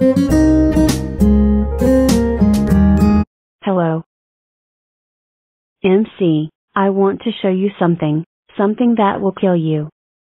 Hello. MC, I want to show you something that will kill you.